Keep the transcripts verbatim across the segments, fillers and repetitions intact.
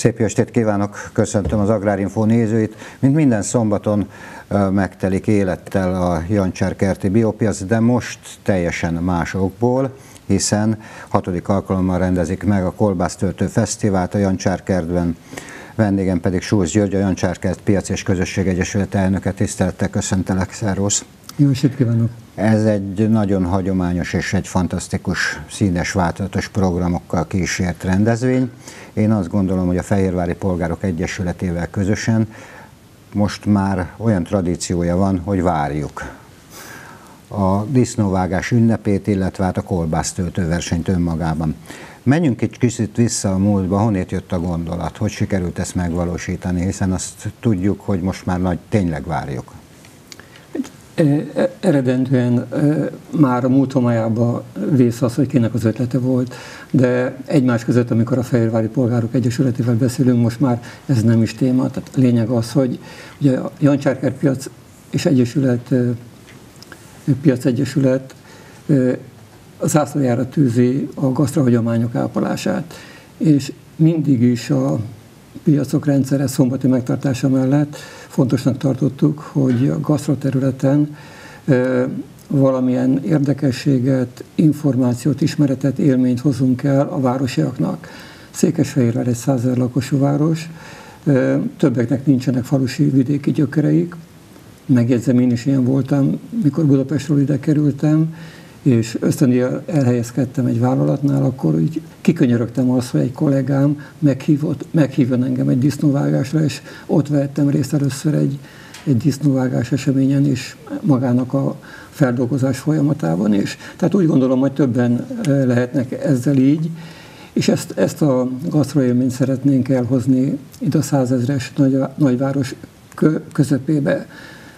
Szép jó estét kívánok, köszöntöm az Agrárinfo nézőit. Mint minden szombaton megtelik élettel a Jancsárkerti biopiac, de most teljesen más okból, hiszen hatodik alkalommal rendezik meg a Kolbásztöltő Fesztivált a Jancsárkertben. Vendégem pedig Schulz György, a Jancsárkert Piac és Közösség Egyesület elnöke. Tisztelettel köszöntelek, szervusz! Jó estét kívánok! Ez egy nagyon hagyományos és egy fantasztikus, színes, változatos programokkal kísért rendezvény. Én azt gondolom, hogy a Fehérvári Polgárok Egyesületével közösen most már olyan tradíciója van, hogy várjuk a disznóvágás ünnepét, illetve hát a kolbásztöltő versenyt önmagában. Menjünk egy kicsit vissza a múltba, honnét jött a gondolat, hogy sikerült ezt megvalósítani, hiszen azt tudjuk, hogy most már nagy, tényleg várjuk. Eredendően már a múlt homályában vész az, hogy kinek az ötlete volt, de egymás között, amikor a Fehérvári Polgárok Egyesületével beszélünk, most már ez nem is téma. Tehát a lényeg az, hogy ugye a Jancsárkert Piac és Egyesület, Piac Egyesület a zászlójára tűzi a gasztrohagyományok ápolását, és mindig is a piacok rendszere szombati megtartása mellett fontosnak tartottuk, hogy a gasztroterületen valamilyen érdekességet, információt, ismeretet, élményt hozunk el a városiaknak. Székesfehérvár egy százezer lakosú város, többeknek nincsenek falusi vidéki gyökereik. Megjegyzem, én is ilyen voltam, mikor Budapestről ide kerültem, és ösztöndíjjal elhelyezkedtem egy vállalatnál, akkor úgy kikönyörögtem azt, hogy egy kollégám meghívott, meghívjon engem egy disznóvágásra, és ott vettem részt először egy, egy disznóvágás eseményen is, magának a feldolgozás folyamatában is. Tehát úgy gondolom, hogy többen lehetnek ezzel így, és ezt, ezt a gasztroélményt szeretnénk elhozni ide a százezres nagy, nagyváros közepébe.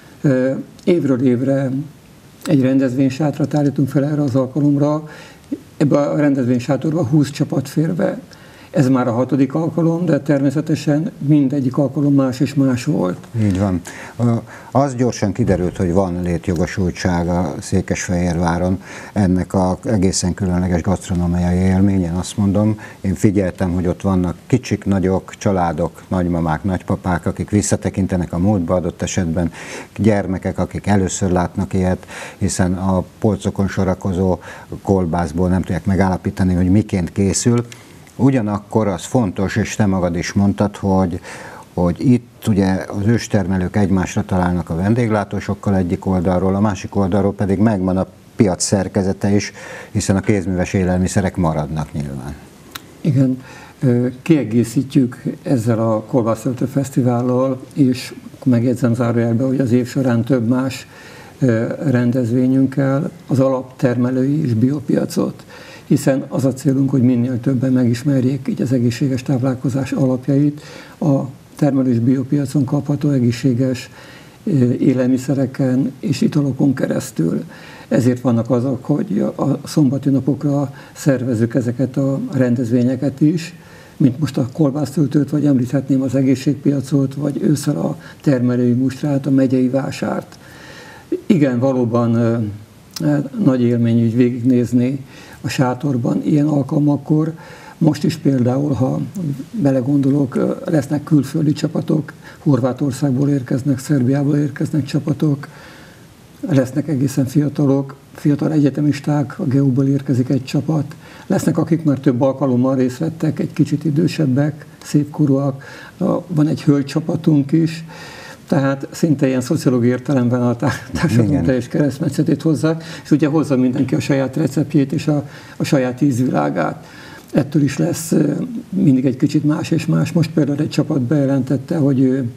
Évről évre egy rendezvénysátrat állítunk fel erre az alkalomra. Ebben a rendezvénysátorban húsz csapat fér be. Ez már a hatodik alkalom, de természetesen mindegyik alkalom más és más volt. Így van. Az gyorsan kiderült, hogy van létjogosultsága Székesfehérváron ennek az egészen különleges gasztronómiai élményen, azt mondom. Én figyeltem, hogy ott vannak kicsik, nagyok, családok, nagymamák, nagypapák, akik visszatekintenek a múltba, adott esetben gyermekek, akik először látnak ilyet, hiszen a polcokon sorakozó kolbászból nem tudják megállapítani, hogy miként készül. Ugyanakkor az fontos, és te magad is mondtad, hogy, hogy itt ugye az őstermelők egymásra találnak a vendéglátósokkal egyik oldalról, a másik oldalról pedig megvan a piac szerkezete is, hiszen a kézműves élelmiszerek maradnak nyilván. Igen, kiegészítjük ezzel a Kolbásztöltő Fesztivállal, és megjegyzem zárójelben, hogy az év során több más rendezvényünkkel az alaptermelői és biopiacot, hiszen az a célunk, hogy minél többen megismerjék így az egészséges táplálkozás alapjait, a termelős biopiacon kapható egészséges élelmiszereken és italokon keresztül. Ezért vannak azok, hogy a szombati napokra szervezzük ezeket a rendezvényeket is, mint most a kolbásztöltőt, vagy említhetném az egészségpiacot, vagy ősszel a termelői mustrát, a megyei vásárt. Igen, valóban nagy élmény így végignézni a sátorban ilyen alkalmakkor. Most is például, ha belegondolok, lesznek külföldi csapatok, Horvátországból érkeznek, Szerbiából érkeznek csapatok, lesznek egészen fiatalok, fiatal egyetemisták, a gé e u-ból érkezik egy csapat, lesznek, akik már több alkalommal részt vettek, egy kicsit idősebbek, szépkorúak, van egy hölgycsapatunk is, tehát szinte ilyen szociológiai értelemben a társadalom teljes keresztmetszetét hozzák, és ugye hozza mindenki a saját receptjét és a, a saját ízvilágát. Ettől is lesz mindig egy kicsit más és más. Most például egy csapat bejelentette, hogy ő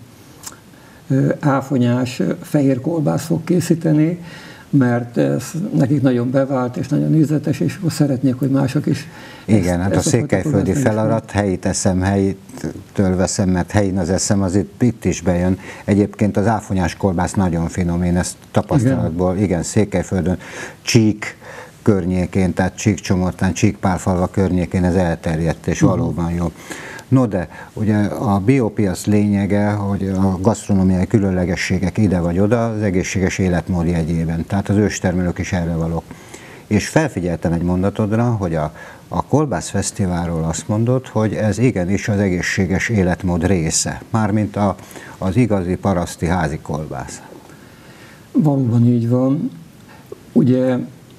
áfonyás fehér kolbász fog készíteni, mert ez nekik nagyon bevált és nagyon ízletes, és szeretnék, hogy mások is. Igen, ezt, hát a székelyföldi feladat, helyit eszem, helyitől veszem, mert helyén az eszem, az itt, itt is bejön. Egyébként az áfonyás kolbász nagyon finom, én ezt tapasztalatból, igen, igen Székelyföldön, Csík környékén, tehát Csíkcsomortán, Csíkpálfalva környékén ez elterjedt, és uh-huh. valóban jó. No de, ugye a biopiac lényege, hogy a gasztronómiai különlegességek ide vagy oda, az egészséges életmód jegyében, tehát az őstermelők is erre valók. és felfigyeltem egy mondatodra, hogy a, a Kolbász Fesztiválról azt mondod, hogy ez igenis az egészséges életmód része, mármint a, az igazi paraszti házi kolbász. Valóban így van. Ugye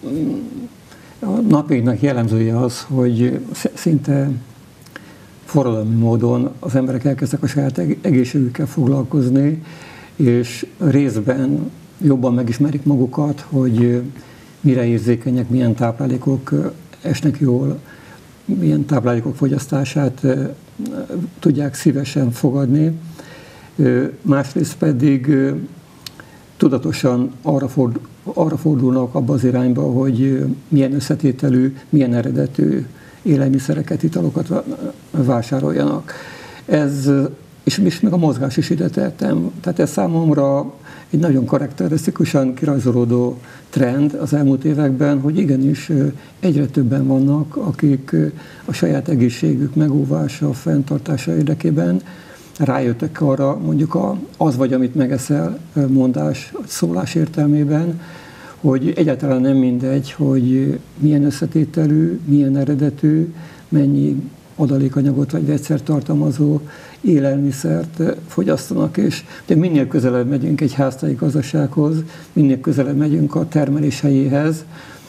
a napjainknak jellemzője az, hogy szinte forradalmi módon az emberek elkezdtek a saját egészségükkel foglalkozni, és részben jobban megismerik magukat, hogy mire érzékenyek, milyen táplálékok esnek jól, milyen táplálékok fogyasztását tudják szívesen fogadni. Másrészt pedig tudatosan arra, ford, arra fordulnak abba az irányba, hogy milyen összetételű, milyen eredetű élelmiszereket, italokat vásároljanak. Ez, és, és még a mozgás is ide tettem. Tehát ez számomra egy nagyon karakterisztikusan kirajzolódó trend az elmúlt években, hogy igenis egyre többen vannak, akik a saját egészségük megóvása, fenntartása érdekében rájöttek arra, mondjuk a, az vagy, amit megeszel mondás, szólás értelmében, hogy egyáltalán nem mindegy, hogy milyen összetételű, milyen eredetű, mennyi adalékanyagot vagy vegyszert tartalmazó élelmiszert fogyasztanak, és de minél közelebb megyünk egy háztáji gazdasághoz, minél közelebb megyünk a termelés helyéhez,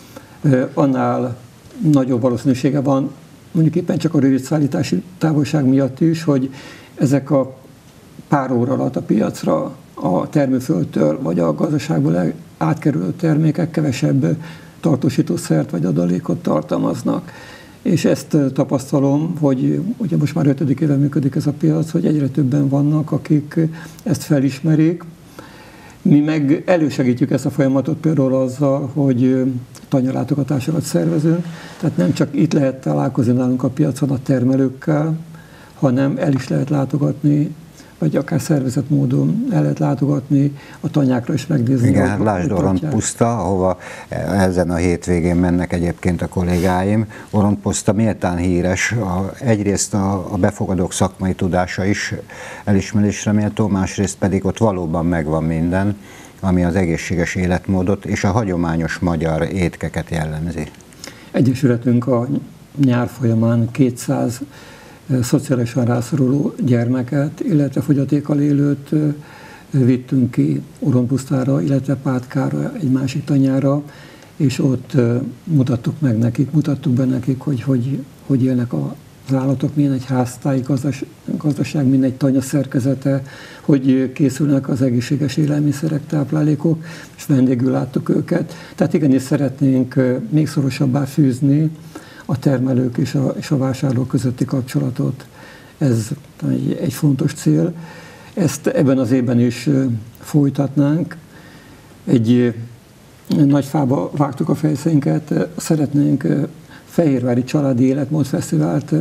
annál nagyobb valószínűsége van, mondjuk éppen csak a rövid szállítási távolság miatt is, hogy ezek a pár óra alatt a piacra a termőföldtől vagy a gazdaságból átkerülő termékek kevesebb tartósítószert vagy adalékot tartalmaznak. És ezt tapasztalom, hogy ugye most már ötödik éve működik ez a piac, hogy egyre többen vannak, akik ezt felismerik. Mi meg elősegítjük ezt a folyamatot például azzal, hogy tanyalátogatásokat szervezünk, tehát nem csak itt lehet találkozni nálunk a piacon a termelőkkel, hanem el is lehet látogatni, vagy akár szervezett módon el lehet látogatni a tanyákra is megnézni. Igen, hát lásd Orontpuszta, ahova ezen a hétvégén mennek egyébként a kollégáim. Orontpuszta méltán híres, a, egyrészt a, a befogadók szakmai tudása is elismerésre méltó, másrészt pedig ott valóban megvan minden, ami az egészséges életmódot és a hagyományos magyar étkeket jellemzi. Egyesületünk a nyár folyamán kétszáz szociálisan rászoruló gyermeket, illetve fogyatékkal élőt vittünk ki Orontpusztára, illetve Pátkára, egy másik tanyára, és ott mutattuk meg nekik, mutattuk be nekik, hogy hogy, hogy élnek az állatok, milyen egy háztáji gazdas, gazdaság, milyen egy tanya szerkezete, hogy készülnek az egészséges élelmiszerek, táplálékok, és vendégül láttuk őket. Tehát igenis szeretnénk még szorosabbá fűzni a termelők és a, és a vásárlók közötti kapcsolatot. Ez egy, egy fontos cél. Ezt ebben az évben is folytatnánk. Egy nagy fába vágtuk a fejszénket, szeretnénk Fehérvári Családi Életmód Fesztivált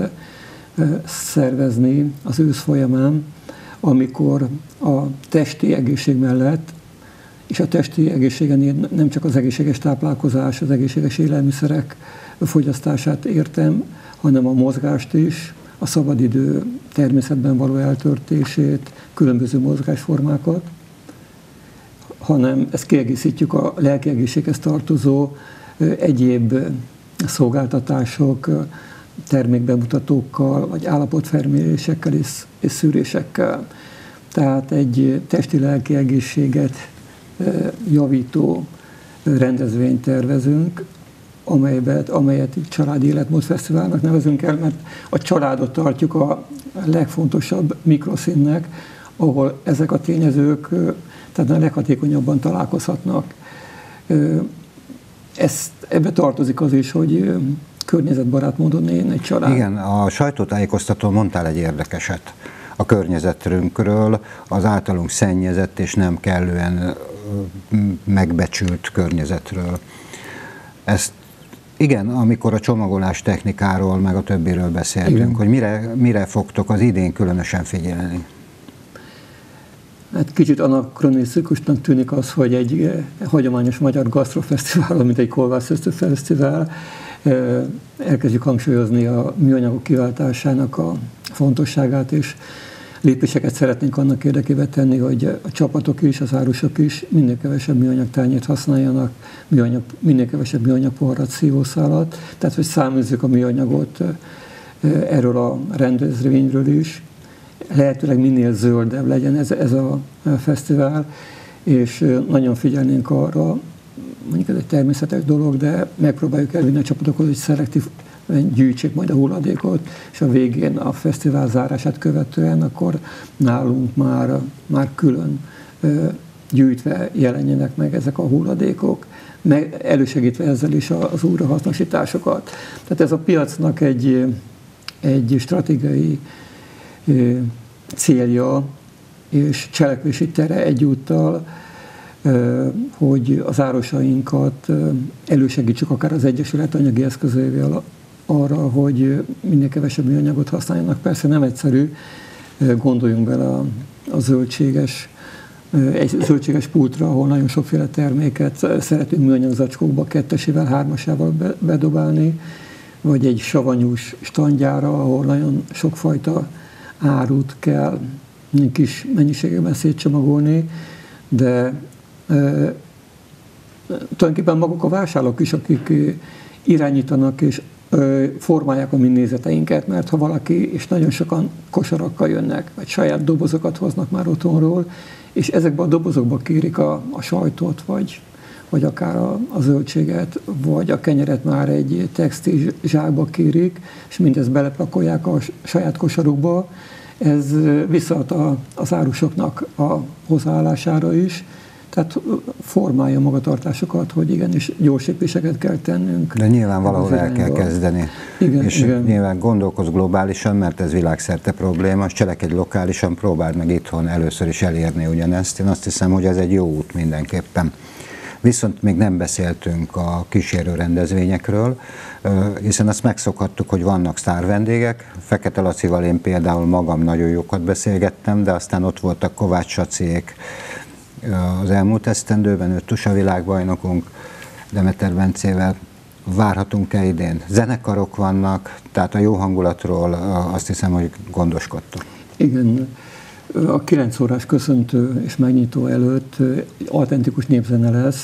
szervezni az ősz folyamán, amikor a testi egészség mellett, és a testi egészségen nem csak az egészséges táplálkozás, az egészséges élelmiszerek fogyasztását értem, hanem a mozgást is, a szabadidő természetben való eltöltését, különböző mozgásformákat, hanem ezt kiegészítjük a lelki egészséghez tartozó egyéb szolgáltatások, termékbemutatókkal, vagy állapotfelmérésekkel és, és szűrésekkel. Tehát egy testi-lelki egészséget javító rendezvényt tervezünk, amelyet, amelyet így Családi Életmód Fesztiválnak nevezünk el, mert a családot tartjuk a legfontosabb mikroszínnek, ahol ezek a tényezők tehát a leghatékonyabban találkozhatnak. Ezt, ebbe tartozik az is, hogy környezetbarát módon éljen egy család. Igen, a sajtótájékoztatón mondtál egy érdekeset a környezetünkről, az általunk szennyezett és nem kellően megbecsült környezetről. Ezt igen, amikor a csomagolás technikáról, meg a többiről beszéltünk, igen, hogy mire, mire fogtok az idén különösen figyelni? Hát kicsit anakronisztikusnak tűnik az, hogy egy hagyományos magyar gasztrofesztivál, mint egy Kolbász Fesztivál, elkezdjük hangsúlyozni a műanyagok kiváltásának a fontosságát, és lépéseket szeretnénk annak érdekében tenni, hogy a csapatok is, az árusok is minél kevesebb műanyag tányért használjanak, műanyag, minél kevesebb műanyag poharat, szívószálat, tehát hogy száműzzük a műanyagot erről a rendezvényről is. Lehetőleg minél zöldebb legyen ez, ez a fesztivál, és nagyon figyelnénk arra, mondjuk ez egy természetes dolog, de megpróbáljuk elvinni a csapatokhoz, hogy szelektív gyűjtsék majd a hulladékot, és a végén a fesztivál zárását követően akkor nálunk már, már külön gyűjtve jelenjenek meg ezek a hulladékok, meg elősegítve ezzel is az újrahasznosításokat. Tehát ez a piacnak egy, egy stratégiai célja és cselekvési tere egyúttal, hogy az árusainkat elősegítsük akár az Egyesület anyagi eszközeivel arra, hogy minél kevesebb műanyagot használjanak. Persze nem egyszerű, gondoljunk bele a, a zöldséges, egy zöldséges pultra, ahol nagyon sokféle terméket szeretünk műanyag zacskókba kettesével, hármasával bedobálni, vagy egy savanyús standjára, ahol nagyon sokfajta árut kell kis mennyiségében szétcsomagolni, de e, tulajdonképpen maguk a vásárlók is, akik irányítanak és e, formálják a mi nézeteinket, mert ha valaki, és nagyon sokan kosarakkal jönnek, vagy saját dobozokat hoznak már otthonról, és ezekben a dobozokba kérik a, a sajtot, vagy, vagy akár a, a zöldséget, vagy a kenyeret már egy textil zsákba kérik, és mindezt belepakolják a saját kosarukba. Ez visszaad az árusoknak a hozzáállására is, tehát formálja magatartásokat, hogy igenis gyors lépéseket kell tennünk. De nyilván valahol el kell kezdeni. Igen, és igen. Nyilván gondolkozz globálisan, mert ez világszerte probléma, és cselekedj lokálisan, próbáld meg itthon először is elérni ugyanezt. Én azt hiszem, hogy ez egy jó út mindenképpen. Viszont még nem beszéltünk a kísérő rendezvényekről, hiszen azt megszokhattuk, hogy vannak sztárvendégek. Fekete Lacival én például magam nagyon jókat beszélgettem, de aztán ott voltak Kovács Saciék az elmúlt esztendőben, ő tusa világbajnokunk, Demeter Bencével. Várhatunk-e idén? Zenekarok vannak, tehát a jó hangulatról azt hiszem, hogy gondoskodtok. Igen. A kilenc órás köszöntő és megnyitó előtt egy autentikus népzene lesz,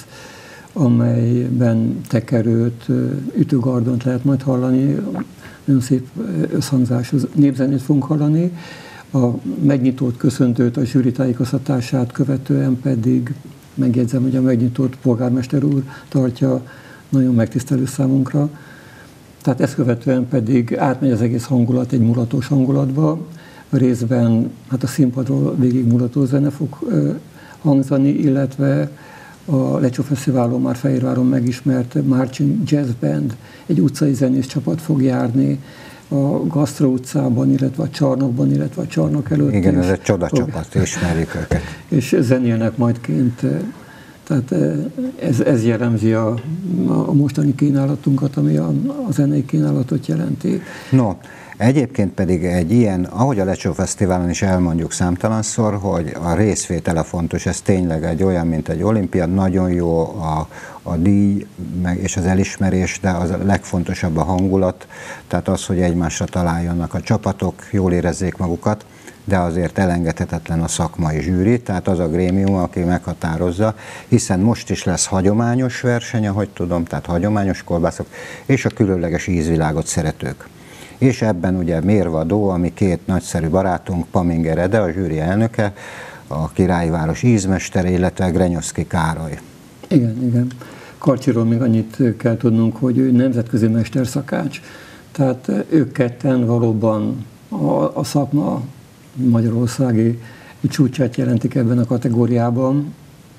amelyben tekerőt, ütőgardont lehet majd hallani, nagyon szép összhangzású népzenét fogunk hallani. A megnyitót, köszöntőt, a zsűri tájékoztatását követően pedig megjegyzem, hogy a megnyitót polgármester úr tartja nagyon megtisztelő számunkra. Tehát ezt követően pedig átmegy az egész hangulat egy mulatós hangulatba. A részben hát a színpadról végig mulató zene fog uh, hangzani, illetve a Lecsó Fesztiválon már Fehérváron megismert Marching Jazz Band, egy utcai zenész csapat fog járni a Gasztró utcában, illetve a Csarnokban, illetve a Csarnok előtt. Igen, ez egy csoda csapat, ismerjük őket. És zenélnek majd kint. Tehát ez, ez jellemzi a, a mostani kínálatunkat, ami a, a zenei kínálatot jelenti. No, egyébként pedig egy ilyen, ahogy a Lecsó Fesztiválon is elmondjuk számtalanszor, hogy a részvétele fontos, ez tényleg egy olyan, mint egy olimpia, nagyon jó a, a díj meg, és az elismerés, de az a legfontosabb a hangulat, tehát az, hogy egymásra találjanak a csapatok, jól érezzék magukat, de azért elengedhetetlen a szakmai zsűri, tehát az a grémium, aki meghatározza, hiszen most is lesz hagyományos verseny, ahogy tudom, tehát hagyományos kolbászok, és a különleges ízvilágot szeretők. És ebben ugye Mérvadó, ami két nagyszerű barátunk, Paminger Ede, a zsűri elnöke, a Királyváros ízmestere, illetve Grenyoszki Károly. Igen, igen. Karcsiról még annyit kell tudnunk, hogy ő nemzetközi mesterszakács, tehát ők ketten valóban a, a szakma magyarországi csúcsát jelentik ebben a kategóriában,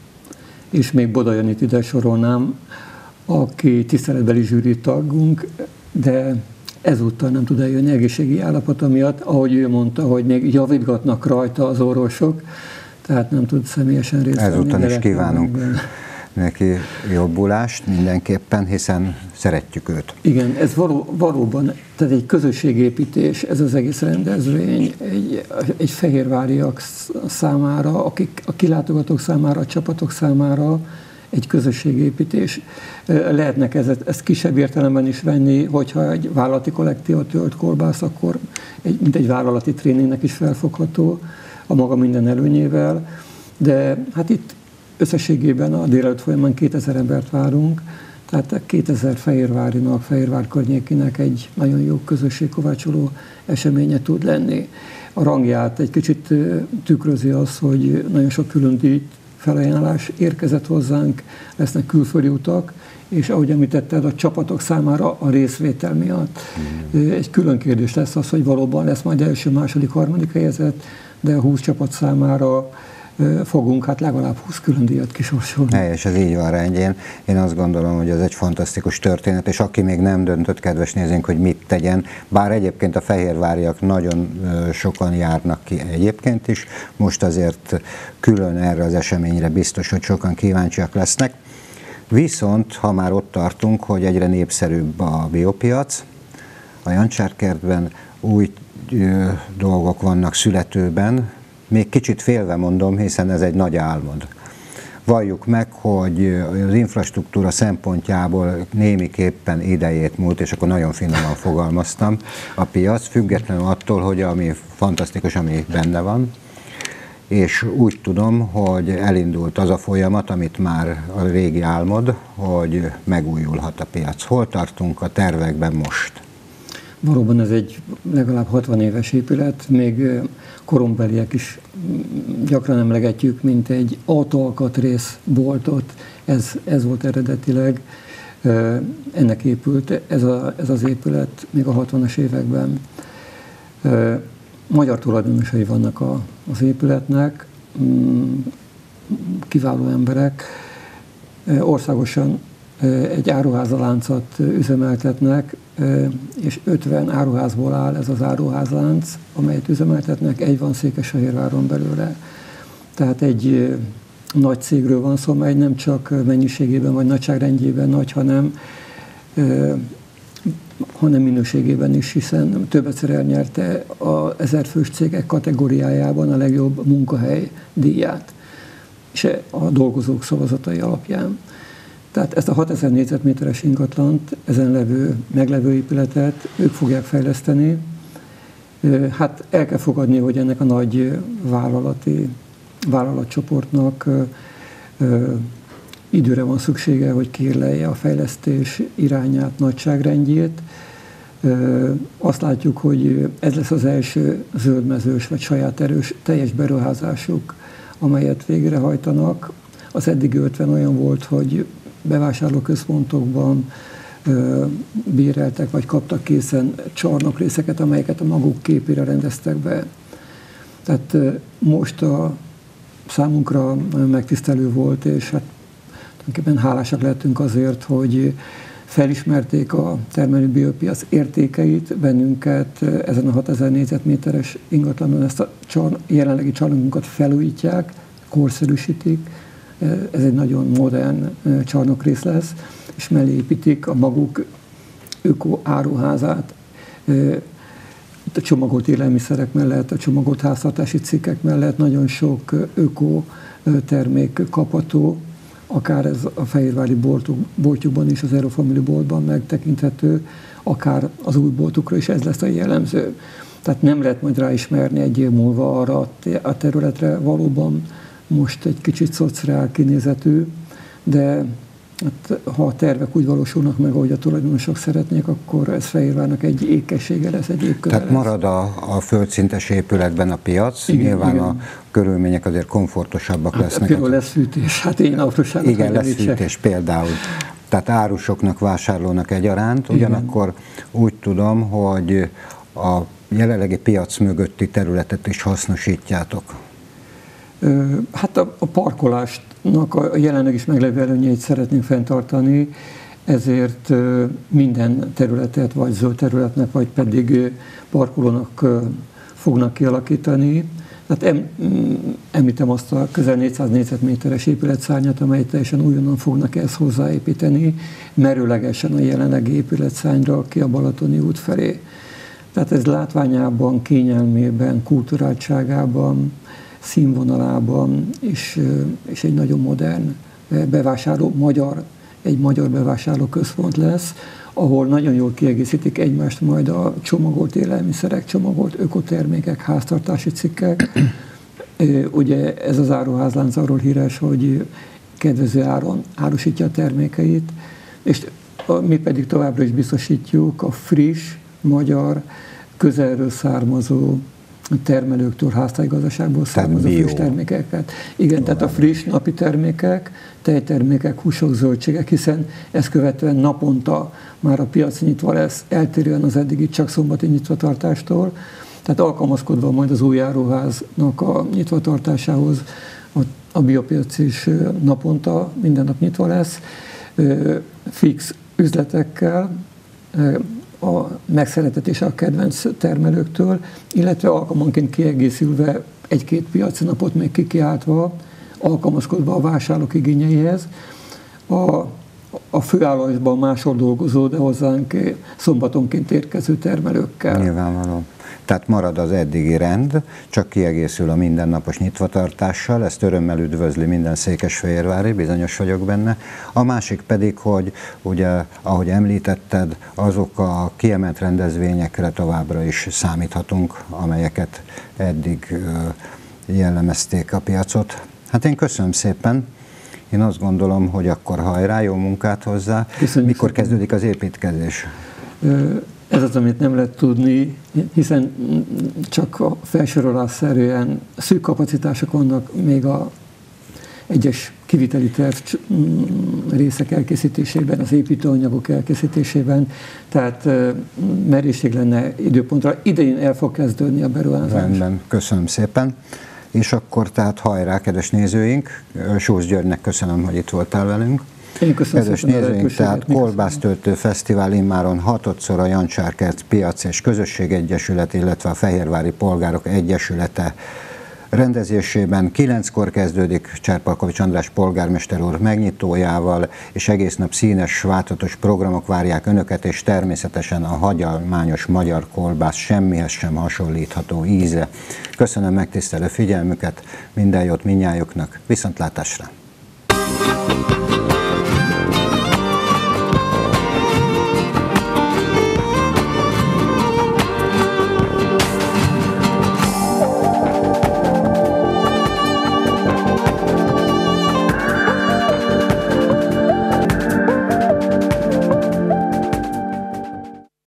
és még Boda Janit ide sorolnám, aki tiszteletbeli zsűri tagunk, de ezúttal nem tud eljönni egészségi állapota miatt, ahogy ő mondta, hogy még javítgatnak rajta az orvosok, tehát nem tud személyesen részt venni. Ezúttal is kívánunk neki jobbulást mindenképpen, hiszen szeretjük őt. Igen, ez való, valóban, tehát egy közösségépítés, ez az egész rendezvény, egy, egy fehérváriak számára, akik, a kilátogatók számára, a csapatok számára egy közösségépítés. Lehetnek ezt, ezt kisebb értelemben is venni, hogyha egy vállalati kollektíva tölt kolbász, akkor egy, mint egy vállalati tréningnek is felfogható a maga minden előnyével, de hát itt összességében a délelőtt folyamán kétezer embert várunk, tehát kétezer fehérvárinak, Fehérvár környékének egy nagyon jó közösségkovácsoló eseménye tud lenni. A rangját egy kicsit tükrözi az, hogy nagyon sok külön díj felajánlás érkezett hozzánk, lesznek külföldi utak, és ahogy említetted, a csapatok számára a részvétel miatt. Mm. Egy külön kérdés lesz az, hogy valóban lesz majd első, második, harmadik helyezett, de a húsz csapat számára fogunk hát legalább húsz külön díjat kisorsolni. Helyes, ez így van rendjén. Én azt gondolom, hogy ez egy fantasztikus történet, és aki még nem döntött, kedves nézőink, hogy mit tegyen, bár egyébként a fehérváriak nagyon sokan járnak ki egyébként is, most azért külön erre az eseményre biztos, hogy sokan kíváncsiak lesznek. Viszont, ha már ott tartunk, hogy egyre népszerűbb a biopiac, a Jancsárkertben új dolgok vannak születőben, még kicsit félve mondom, hiszen ez egy nagy álmod. Valljuk meg, hogy az infrastruktúra szempontjából némiképpen idejét múlt, és akkor nagyon finoman fogalmaztam, a piac, függetlenül attól, hogy ami fantasztikus, ami benne van, és úgy tudom, hogy elindult az a folyamat, amit már a régi álmod, hogy megújulhat a piac. Hol tartunk a tervekben most? Valóban ez egy legalább hatvan éves épület, még korombeliek is gyakran emlegetjük, mint egy autóalkatrészboltot. Ez, ez volt eredetileg, ennek épült ez, a, ez az épület még a hatvanas években. Magyar tulajdonosai vannak a, az épületnek, kiváló emberek, országosan egy áruházaláncot üzemeltetnek, és ötven áruházból áll ez az áruházlánc, amelyet üzemeltetnek, egy van Székesfehérváron belőle. Tehát egy nagy cégről van szó, mely nem csak mennyiségében vagy nagyságrendjében nagy, hanem, hanem minőségében is, hiszen többetszer elnyerte az ezerfős cégek kategóriájában a legjobb munkahely díját, és a dolgozók szavazatai alapján. Tehát ezt a hatezer négyzetméteres ingatlant, ezen levő, meglevő épületet ők fogják fejleszteni. Hát el kell fogadni, hogy ennek a nagy vállalati, vállalatcsoportnak időre van szüksége, hogy kiérlelje a fejlesztés irányát, nagyságrendjét. Azt látjuk, hogy ez lesz az első zöldmezős vagy saját erős teljes beruházásuk, amelyet végrehajtanak. Az eddigi ötven olyan volt, hogy bevásárlóközpontokban ö, béreltek, vagy kaptak készen csarnokrészeket, amelyeket a maguk képére rendeztek be. Tehát ö, most a számunkra nagyon megtisztelő volt, és hát tulajdonképpen hálásak lehetünk azért, hogy felismerték a termelő biopiac értékeit, bennünket ezen a hatezer négyzetméteres ingatlanon ezt a csarn- jelenlegi csarnokunkat felújítják, korszerűsítik. Ez egy nagyon modern csarnokrész lesz, és mellé építik a maguk öko áruházát. A csomagolt élelmiszerek mellett, a csomagolt háztartási cikkek mellett nagyon sok öko termék kapható, akár ez a fehérvári boltjukban és az Eurofamily boltban megtekinthető, akár az új boltukra is ez lesz a jellemző. Tehát nem lehet majd ráismerni egy év múlva arra a területre, valóban most egy kicsit szociál kinézetű, de hát, ha a tervek úgy valósulnak meg, ahogy a tulajdonosok szeretnék, akkor ez Fehérvárnak egy ékessége lesz, egy égköve Tehát lesz. marad a, a földszintes épületben a piac, igen, nyilván igen. A körülmények azért komfortosabbak hát, lesznek. Például lesz fűtés, hát én apróságot Igen, lesz fűtés például. Tehát árusoknak, vásárlónak egyaránt, ugyanakkor igen. Úgy tudom, hogy a jelenlegi piac mögötti területet is hasznosítjátok. Hát a, a parkolásnak a jelenleg is meglevő előnyeit szeretnénk fenntartani, ezért minden területet, vagy zöld területnek, vagy pedig parkolónak fognak kialakítani. Tehát em, említem azt a közel négyszáz négyzetméteres épületszárnyat, amely teljesen újonnan fognak ezt hozzáépíteni, merőlegesen a jelenlegi épületszárnyra ki a Balatoni út felé. Tehát ez látványában, kényelmében, kulturáltságában, színvonalában, és, és egy nagyon modern bevásárló magyar, egy magyar bevásárlóközpont lesz, ahol nagyon jól kiegészítik egymást majd a csomagolt élelmiszerek, csomagolt ökotermékek, háztartási cikkek. Ugye ez az áruházlánc arról híres, hogy kedvező áron árusítja a termékeit, és mi pedig továbbra is biztosítjuk a friss, magyar, közelről származó termelőktől, háztájgazdaságból származó friss termékeket. Igen, tehát a friss napi termékek, tejtermékek, húsok, zöldségek, hiszen ezt követően naponta már a piac nyitva lesz, eltérően az eddigi csak szombati nyitvatartástól, tehát alkalmazkodva majd az új áruháznak a nyitvatartásához, a, a biopiac is naponta, minden nap nyitva lesz, fix üzletekkel, a megszeretett és a kedvenc termelőktől, illetve alkalmanként kiegészülve egy-két piaci napot még kikiáltva, alkalmazkodva a vásárlók igényeihez, a, a főállásban máshol dolgozó, de hozzánk szombatonként érkező termelőkkel. Nyilvánvaló. Tehát marad az eddigi rend, csak kiegészül a mindennapos nyitvatartással, ezt örömmel üdvözli minden székesfehérvári, bizonyos vagyok benne. A másik pedig, hogy ugye, ahogy említetted, azok a kiemelt rendezvényekre továbbra is számíthatunk, amelyeket eddig jellemezték a piacot. Hát én köszönöm szépen. Én azt gondolom, hogy akkor hajrá, jó munkát hozzá. Köszönjük. Mikor szépen kezdődik az építkezés? Ez az, amit nem lehet tudni, hiszen csak a felsorolásszerűen szűk kapacitások vannak még a egyes kiviteli terv részek elkészítésében, az építőanyagok elkészítésében, tehát merészség lenne időpontra. Idején el fog kezdődni a beruházás. Rendben, köszönöm szépen. És akkor tehát hajrá, kedves nézőink! Sós Györgynek köszönöm, hogy itt voltál velünk. Én köszönöm Kedves nézőink, tehát Kolbásztöltő Fesztivál immáron hatodszor a Jancsárkert Piac és Közösség Egyesület, illetve a Fehérvári Polgárok Egyesülete rendezésében. Kilenckor kezdődik Cserpalkovics András polgármester úr megnyitójával, és egész nap színes, változatos programok várják önöket, és természetesen a hagyományos magyar kolbász semmihez sem hasonlítható íze. Köszönöm megtisztelő figyelmüket, minden jót mindnyájuknak, viszontlátásra!